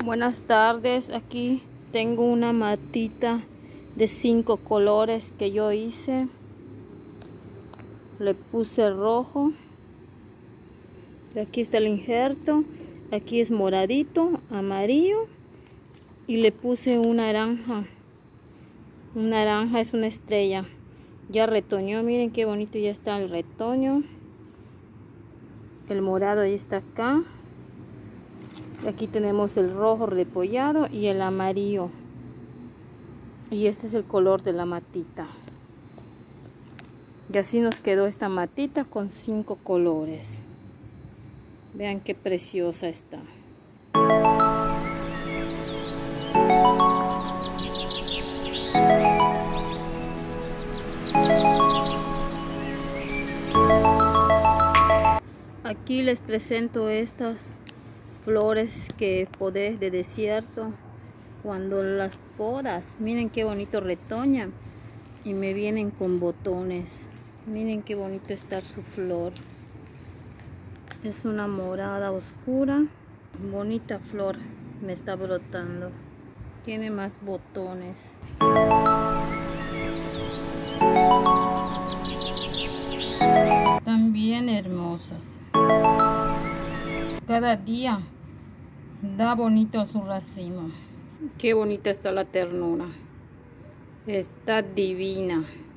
Buenas tardes, aquí tengo una matita de 5 colores que yo hice. Le puse rojo, aquí está el injerto, aquí es moradito, amarillo, y le puse un naranja. Un naranja es una estrella. Ya retoñó, miren qué bonito ya está el retoño. El morado ahí está acá. Aquí tenemos el rojo repollado y el amarillo. Y este es el color de la matita. Y así nos quedó esta matita con 5 colores. Vean qué preciosa está. Aquí les presento estas flores que podé de desierto. Cuando las podas, miren qué bonito retoñan y me vienen con botones. Miren qué bonito está su flor. Es una morada oscura, bonita flor me está brotando. Tiene más botones. Están bien hermosas. Cada día da bonito su racimo. Qué bonita está la ternura. Está divina.